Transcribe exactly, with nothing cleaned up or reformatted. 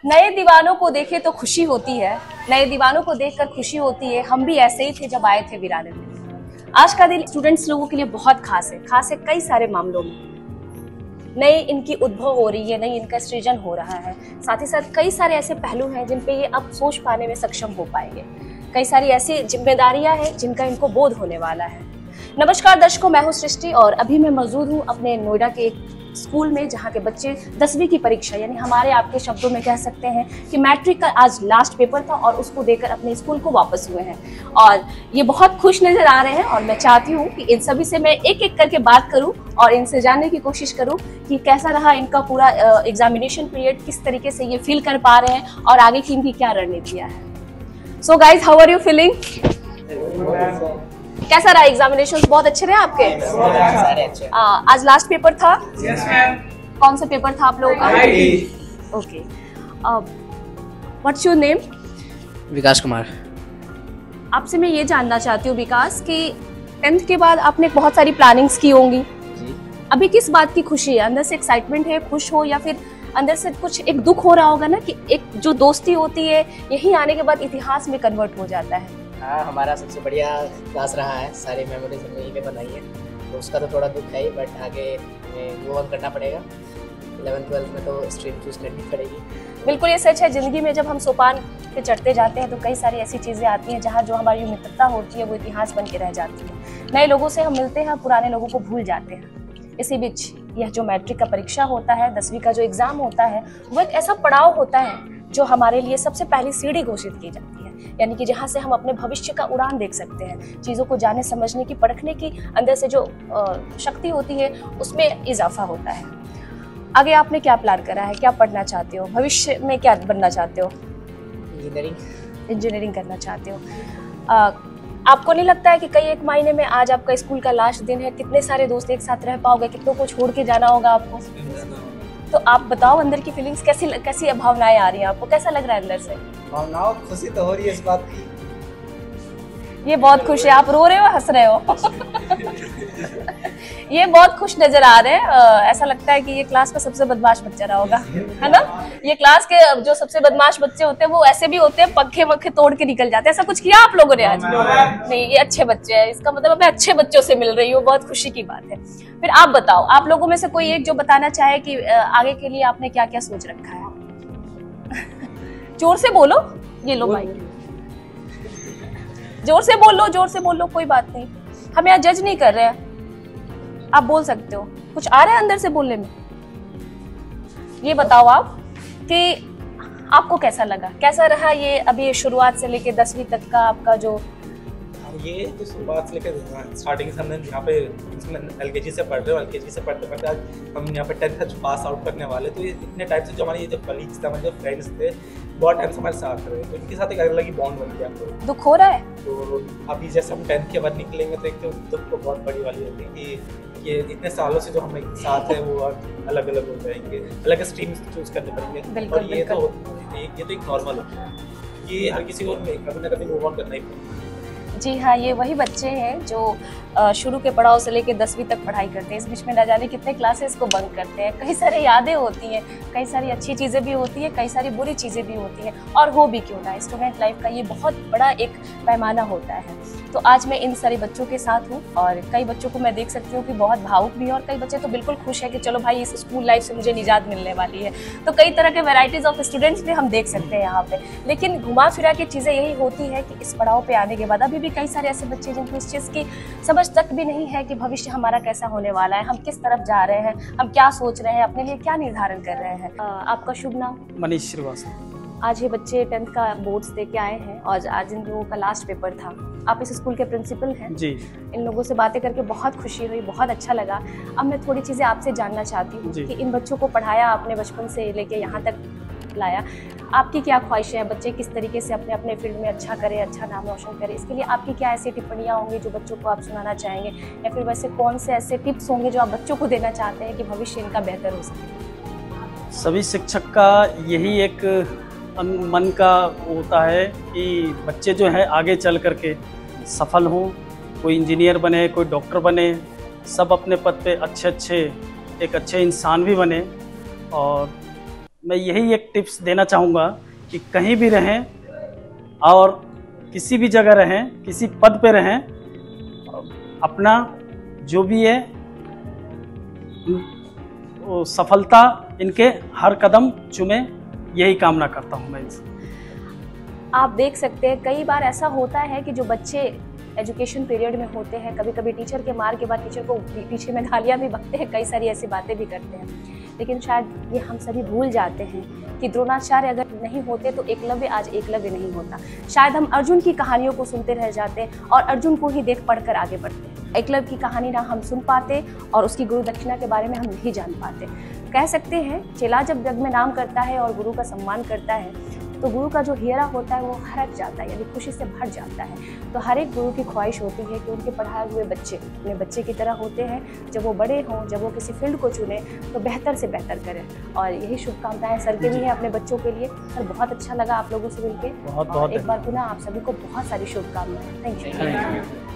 नए दीवानों को देखे तो खुशी होती है, नए दीवानों को देखकर खुशी होती है। हम भी ऐसे ही थे जब आए थे वीराने में। आज का दिन स्टूडेंट्स लोगों के लिए बहुत खास है, खास है कई सारे मामलों में। नई इनकी उद्भव हो रही है, नई इनका सृजन हो रहा है। साथ ही साथ कई सारे ऐसे पहलू हैं जिन पे ये अब सोच पाने में सक्षम हो पाएंगे। कई सारी ऐसी जिम्मेदारियां हैं जिनका इनको बोध होने वाला है। नमस्कार दर्शकों, मैं हूँ सृष्टि और अभी मैं मौजूद हूँ अपने नोएडा के एक स्कूल में, जहाँ के बच्चे दसवीं की परीक्षा यानी हमारे आपके शब्दों में कह सकते हैं कि मैट्रिक का आज लास्ट पेपर था और उसको देकर अपने स्कूल को वापस हुए हैं और ये बहुत खुश नजर आ रहे हैं। और मैं चाहती हूँ कि इन सभी से मैं एक एक करके बात करूँ और इनसे जानने की कोशिश करूँ कि कैसा रहा इनका पूरा एग्जामिनेशन पीरियड, किस तरीके से ये फील कर पा रहे हैं और आगे की इनकी क्या रणनीतियाँ है। So guys, how are you feeling? कैसा रहा एग्जामिनेशन? बहुत अच्छे रहे आपके? अच्छे। आ, आज लास्ट पेपर था? yes, कौन सा पेपर था आप लोगों का? Okay, what's your name? Vikas Kumar. आपसे मैं ये जानना चाहती हूँ विकास कि टेंथ के बाद आपने बहुत सारी प्लानिंग्स की होंगी, अभी किस बात की खुशी है? अंदर से एक्साइटमेंट है, खुश हो, या फिर अंदर से कुछ एक दुख हो रहा होगा ना कि एक जो दोस्ती होती है यही आने के बाद इतिहास में कन्वर्ट हो जाता है। हाँ, हमारा सबसे बढ़िया क्लास रहा है, सारी मेमोरीज हमने यहीं पे बनाई है, तो उसका तो थोड़ा दुख है ही, बट आगे मूव ऑन करना पड़ेगा। इलेवेंथ ट्वेल्थ में तो स्ट्रीम चूज करनी पड़ेगी। बिल्कुल ये सच है, ज़िंदगी में जब हम सोपान पे चढ़ते जाते हैं तो कई सारी ऐसी चीज़ें आती हैं जहाँ जो हमारी मित्रता होती है वो इतिहास बन के रह जाती है। नए लोगों से हम मिलते हैं, पुराने लोगों को भूल जाते हैं। इसी बीच यह जो मैट्रिक का परीक्षा होता है, दसवीं का जो एग्ज़ाम होता है, वो एक ऐसा पड़ाव होता है जो हमारे लिए सबसे पहली सीढ़ी घोषित की जाती है, यानी कि जहाँ से हम अपने भविष्य का उड़ान देख सकते हैं। चीज़ों को जाने समझने की, परखने की अंदर से जो शक्ति होती है उसमें इजाफा होता है। आगे आपने क्या प्लान करा है? क्या पढ़ना चाहते हो? भविष्य में क्या बनना चाहते हो? इंजीनियरिंग। इंजीनियरिंग करना चाहते हो। आ, आपको नहीं लगता है कि कई एक महीने में, आज आपका स्कूल का लास्ट दिन है, कितने सारे दोस्त एक साथ रह पाओगे? कितनों को छोड़ के जाना होगा आपको? तो आप बताओ, अंदर की फीलिंग्स कैसी कैसी भावनाएं आ रही हैं आपको? कैसा लग रहा है अंदर से? भावनाओं खुशी तो हो रही है इस बात की। ये बहुत खुश है। आप रो रहे हो, हंस रहे हो? ये बहुत खुश नजर आ रहे हैं। ऐसा लगता है कि ये क्लास का सबसे बदमाश बच्चा रहा होगा, है ना? ये क्लास के जो सबसे बदमाश बच्चे होते हैं वो ऐसे भी होते हैं, पंखे वंखे तोड़ के निकल जाते हैं। ऐसा कुछ किया आप लोगों ने आज? नहीं, ये अच्छे बच्चे हैं, इसका मतलब मैं अच्छे बच्चों से मिल रही हूँ, बहुत खुशी की बात है। फिर आप बताओ, आप लोगों में से कोई एक जो बताना चाहे कि आगे के लिए आपने क्या क्या सोच रखा है? जोर से बोलो, ये लो भाई, जोर से बोल लो, जोर से बोल लो, कोई बात नहीं, हम यहाँ जज नहीं कर रहे हैं, आप बोल सकते हो। कुछ आ रहा है अंदर से बोलने में? ये बताओ आप कि आपको कैसा लगा, कैसा रहा ये अभी शुरुआत से लेके दसवीं तक का आपका जो ये जो शुरुआत से लेकर स्टार्टिंग से हमने यहाँ पे एलकेजी से पढ़ रहे हो, एलकेजी से पढ़ते पढ़ते आज हम यहाँ पे टेंथ तक पास आउट करने वाले, तो ये इतने टाइप से जो हमारे ये जो कलीग्स थे, हमारे जो फ्रेंड्स थे, बहुत टाइम से हमारे साथ रहे, तो इनके साथ एक अलग ही बॉन्ड बन गया। तो दुख हो रहा है? तो अभी जैसे हम टेंथ के बाद निकलेंगे तो एक तो दुख तो बहुत बड़ी वाली होती है कि ये इतने सालों से जो हम एक साथ है वो अलग अलग हो जाएंगे, अलग स्ट्रीम चूज करने पड़ेंगे, और ये तो ये तो एक नॉर्मल होता है, ये हर किसी को कभी ना कभी मूव ऑन करना ही पड़ेगा। जी हाँ, ये वही बच्चे हैं जो शुरू के पड़ाव से लेकर दसवीं तक पढ़ाई करते हैं। इस बीच में ना जाने कितने क्लासेस को बंक करते हैं। कई सारी यादें होती हैं, कई सारी अच्छी चीज़ें भी होती हैं, कई सारी बुरी चीज़ें भी होती हैं, और हो भी क्यों ना, स्टूडेंट लाइफ का ये बहुत बड़ा एक पैमाना होता है। तो आज मैं इन सारे बच्चों के साथ हूँ और कई बच्चों को मैं देख सकती हूँ कि बहुत भावुक भी है, और कई बच्चे तो बिल्कुल खुश है कि चलो भाई इस स्कूल लाइफ से मुझे निजात मिलने वाली है। तो कई तरह के वेराइटीज़ ऑफ स्टूडेंट्स भी हम देख सकते हैं यहाँ पे। लेकिन घुमा फिरा की चीज़ें यही होती है कि इस पड़ाव पे आने के बाद अभी भी कई सारे ऐसे बच्चे जिनको इस चीज़ की समझ तक भी नहीं है कि भविष्य हमारा कैसा होने वाला है, हम किस तरफ जा रहे हैं, हम क्या सोच रहे हैं, अपने लिए क्या निर्धारण कर रहे हैं। आपका शुभ नाम? मनीष श्रीवास्तव। आज ये बच्चे टेंथ का बोर्ड्स दे के आए हैं और आज इन लोगों का लास्ट पेपर था। आप इस स्कूल के प्रिंसिपल हैं जी। इन लोगों से बातें करके बहुत खुशी हुई, बहुत अच्छा लगा। अब मैं थोड़ी चीज़ें आपसे जानना चाहती हूँ कि इन बच्चों को पढ़ाया आपने, बचपन से लेके यहाँ तक लाया, आपकी क्या ख्वाहिशें हैं? बच्चे किस तरीके से अपने अपने फील्ड में अच्छा करें, अच्छा नाम रोशन करें, इसके लिए आपकी क्या ऐसी टिप्पणियाँ होंगी जो बच्चों को आप सुनाना चाहेंगे, या फिर वैसे कौन से ऐसे टिप्स होंगे जो आप बच्चों को देना चाहते हैं कि भविष्य इनका बेहतर हो सके? सभी शिक्षक का यही एक मन का होता है कि बच्चे जो है आगे चल करके सफल हों, कोई इंजीनियर बने, कोई डॉक्टर बने, सब अपने पद पे अच्छे अच्छे एक अच्छे इंसान भी बने। और मैं यही एक टिप्स देना चाहूँगा कि कहीं भी रहें और किसी भी जगह रहें, किसी पद पे रहें, अपना जो भी है वो सफलता इनके हर कदम चुमे, यही कामना करता हूँ मैं इनसे। आप देख सकते हैं कई बार ऐसा होता है कि जो बच्चे एजुकेशन पीरियड में होते हैं, कभी कभी टीचर के मार के बाद टीचर को पीछे में गालियाँ भी बकते हैं, कई सारी ऐसी बातें भी करते हैं, लेकिन शायद ये हम सभी भूल जाते हैं कि द्रोणाचार्य अगर नहीं होते तो एकलव्य आज एकलव्य नहीं होता। शायद हम अर्जुन की कहानियों को सुनते रह जाते हैं और अर्जुन को ही देख पढ़कर आगे बढ़ते हैं। एकलव्य की कहानी ना हम सुन पाते और उसकी गुरु दक्षिणा के बारे में हम नहीं जान पाते। कह सकते हैं चेला जब जग में नाम करता है और गुरु का सम्मान करता है तो गुरु का जो हियरा होता है वो हरक जाता है, यानी खुशी से भर जाता है। तो हर एक गुरु की ख्वाहिश होती है कि उनके पढ़ाए हुए बच्चे अपने बच्चे की तरह होते हैं, जब वो बड़े हों, जब वो किसी फील्ड को चुने तो बेहतर से बेहतर करें। और यही शुभकामनाएं सर के भी हैं अपने बच्चों के लिए। सर बहुत अच्छा लगा आप लोगों से मिलकर, बहुत और बहुत एक बार पुनः आप सभी को बहुत सारी शुभकामनाएं। Thank you.